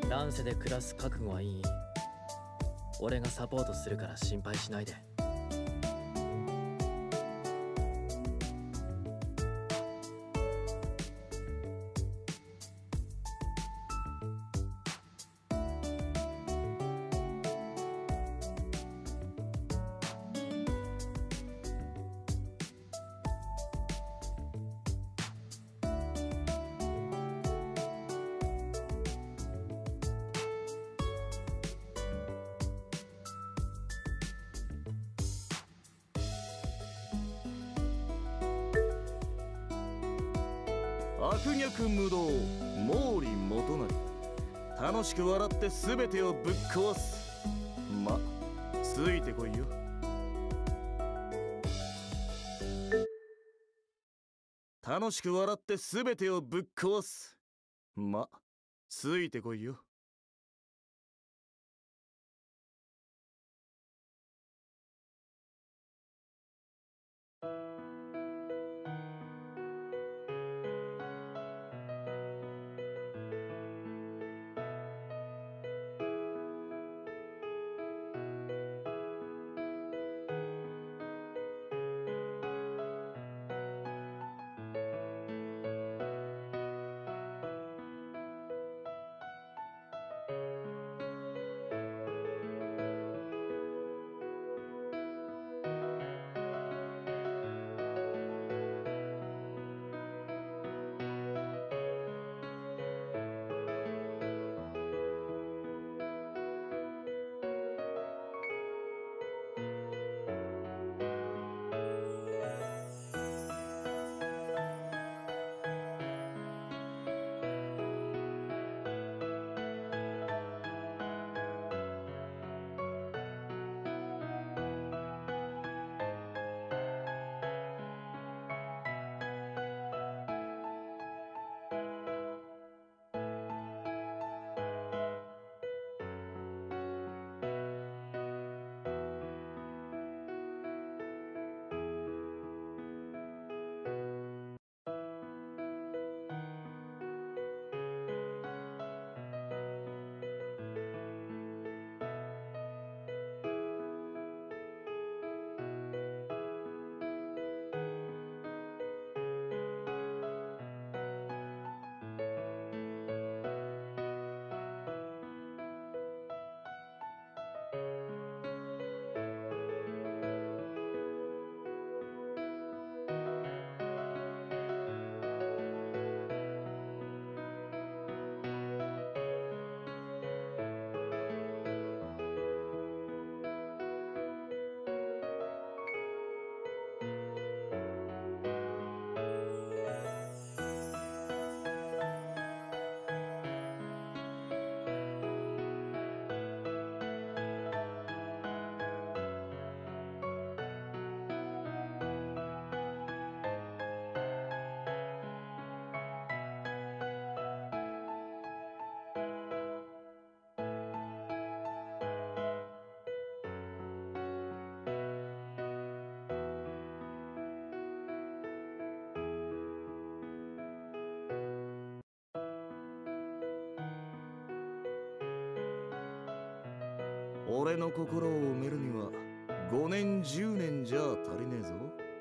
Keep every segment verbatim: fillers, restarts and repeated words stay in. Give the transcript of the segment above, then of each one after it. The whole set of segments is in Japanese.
乱世で暮らす覚悟はいい。俺がサポートするから心配しないで。 悪逆無道毛利元就、楽しく笑って全てをぶっ壊す。ま、ついてこいよ。楽しく笑って全てをぶっ壊す。ま、ついてこいよ。俺の心を埋めるにはごねんじゅうねんじゃ足りねえぞ。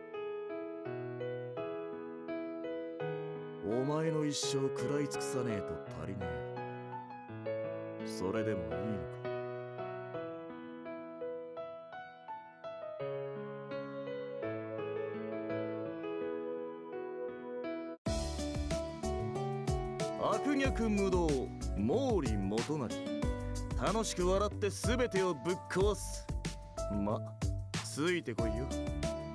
お前の一生食らい尽くさねえと足りねえ。それでもいいのか。悪逆無道毛利元就、楽しく笑って全てをぶっ壊す。ま、ついてこいよ。